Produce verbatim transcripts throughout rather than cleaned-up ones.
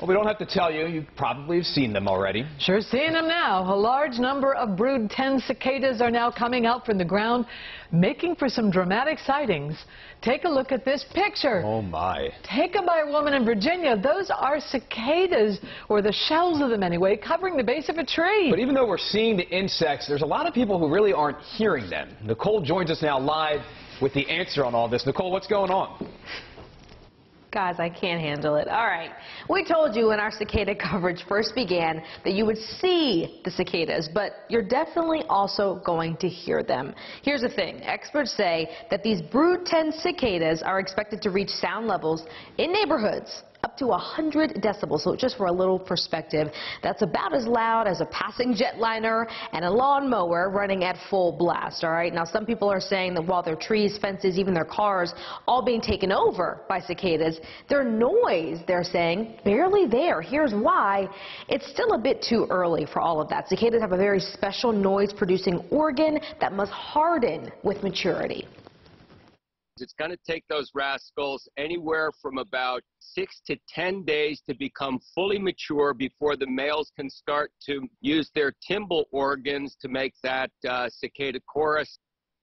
Well, we don't have to tell you. You probably have seen them already. Sure seeing them now. A large number of brood ten cicadas are now coming out from the ground, making for some dramatic sightings. Take a look at this picture. Oh, my. Taken by a woman in Virginia. Those are cicadas, or the shells of them anyway, covering the base of a tree. But even though we're seeing the insects, there's a lot of people who really aren't hearing them. Nicole joins us now live with the answer on all this. Nicole, what's going on? Guys, I can't handle it. All right. We told you when our cicada coverage first began that you would see the cicadas, but you're definitely also going to hear them. Here's the thing. Experts say that these brood ten cicadas are expected to reach sound levels in neighborhoods up to one hundred decibels. So just for a little perspective, that's about as loud as a passing jetliner and a lawnmower running at full blast, all right? Now, some people are saying that while their trees, fences, even their cars, all being taken over by cicadas, their noise, they're saying, barely there. Here's why. It's still a bit too early for all of that. Cicadas have a very special noise-producing organ that must harden with maturity. It's going to take those rascals anywhere from about six to ten days to become fully mature before the males can start to use their timbal organs to make that uh, cicada chorus.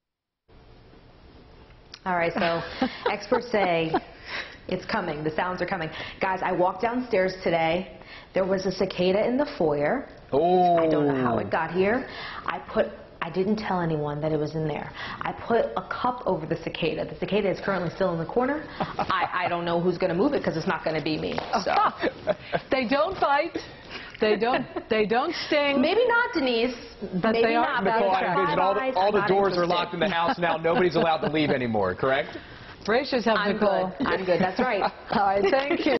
All right, so experts say it's coming. The sounds are coming. Guys, I walked downstairs today. There was a cicada in the foyer. Oh. I don't know how it got here. I put I didn't tell anyone that it was in there. I put a cup over the cicada. The cicada is currently still in the corner. I, I don't know who's going to move it because it's not going to be me. So. They don't bite. They don't. They don't sting. Maybe not, Denise. But Maybe they are. not. Nicole, I envision all the, all the doors interested. are locked in the house now. Nobody's allowed to leave anymore, correct? Brace yourself, I'm Nicole. good. I'm good. That's right. All right. Thank you.